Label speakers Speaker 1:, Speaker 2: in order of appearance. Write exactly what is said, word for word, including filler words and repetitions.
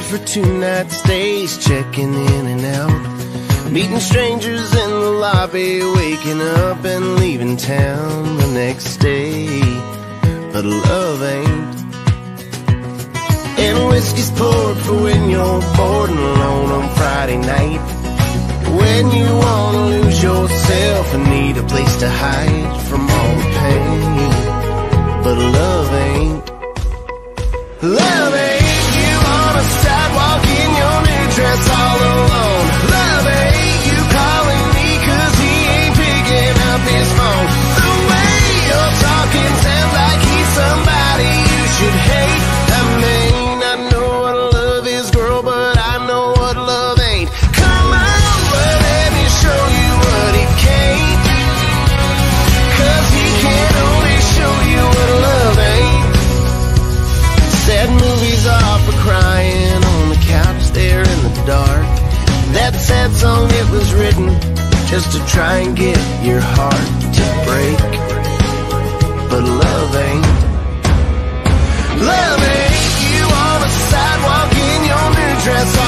Speaker 1: for two night stays, checking in and out, meeting strangers in the lobby, waking up and leaving town the next day. But love ain't. And whiskey's poured for when you're bored and alone on Friday night, when you wanna lose yourself and need a place to hide from all the pain. But love ain't. Love ain't you on a sidewalk in your new dress all alone. Love ain't you calling me cause he ain't picking up his phone. The way you're talking sounds like he's somebody you should hate. I mean, I know what love is, girl, but I know what love ain't. Come on, but let me show you what he can't, cause he can only show you what love ain't. Sad movies are for crying on the couch there in the dark. That sad song, it was written just to try and get your heart to break. But love ain't. Love ain't you on a sidewalk in your new dress